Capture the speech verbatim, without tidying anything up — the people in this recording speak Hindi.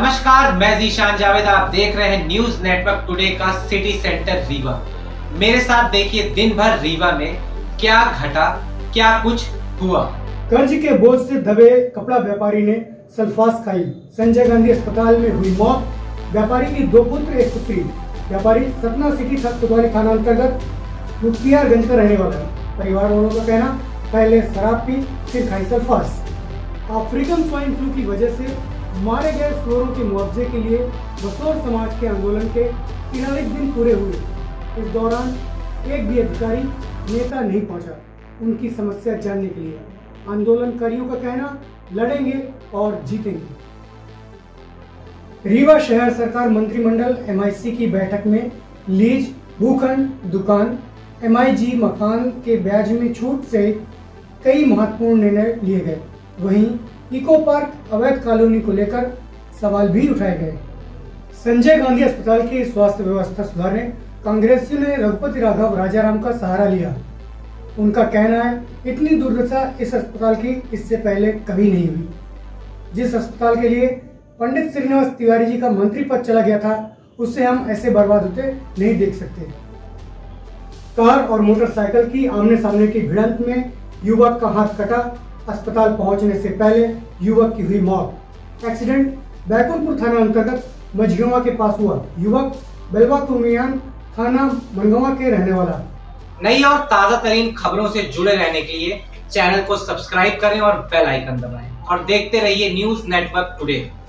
नमस्कार, मैं जीशान जावेद। आप देख रहे हैं न्यूज नेटवर्क टुडे का सिटी सेंटर रीवा। मेरे साथ देखिए दिन भर रीवा में क्या घटा, क्या कुछ हुआ। कर्ज के बोझ से दबे कपड़ा व्यापारी ने सल्फास खाई। संजय गांधी अस्पताल में हुई मौत। व्यापारी की दो पुत्र एक पुत्री। व्यापारी सतना सिटी कोतवाली थाना अंतर्गत मुख्तियारगंज का रहने वाला है। परिवार वालों का कहना, पहले शराब पी फिर खाई सल्फास। अफ्रीकन स्वाइन फ्लू की वजह से मारे गए सुअरों के मुआवजे के लिए बसौर समाज के आंदोलन के तिरालीस दिन पूरे हुए। इस दौरान एक भी अधिकारी नेता नहीं पहुंचा उनकी समस्या जानने के लिए। आंदोलनकारियों का कहना, लड़ेंगे और जीतेंगे। रीवा शहर सरकार मंत्रिमंडल एम आई सी की बैठक में लीज, भूखंड, दुकान, एम आई जी मकान के ब्याज में छूट से कई महत्वपूर्ण निर्णय लिए गए। वहीं इको पार्क अवैध कॉलोनी को लेकर सवाल भी उठाए गए। संजय गांधी अस्पताल की स्वास्थ्य व्यवस्था सुधारने कांग्रेसियों ने रघुपति राघव राजाराम का सहारा लिया। उनका कहना है, इतनी दुर्दशा इस अस्पताल की इससे पहले कभी नहीं हुई। जिस अस्पताल के लिए पंडित श्रीनिवास तिवारी जी का मंत्री पद चला गया था, उससे हम ऐसे बर्बाद होते नहीं देख सकते। कार और मोटरसाइकिल की आमने सामने की भिड़ंत में युवक का हाथ कटा। अस्पताल पहुंचने से पहले युवक की हुई मौत। एक्सीडेंट बैकुंठपुर थाना अंतर्गत मझगवा के पास हुआ। युवक बेलवा कुमियान थाना मनगवा के रहने वाला। नई और ताजा तरीन खबरों से जुड़े रहने के लिए चैनल को सब्सक्राइब करें और बेल आइकन दबाएं और देखते रहिए न्यूज नेटवर्क टुडे।